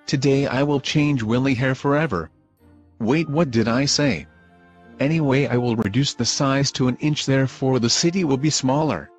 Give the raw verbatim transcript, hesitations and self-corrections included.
Today I will change Willy hair forever. Wait, what did I say? Anyway, I will reduce the size to an inch, therefore the city will be smaller.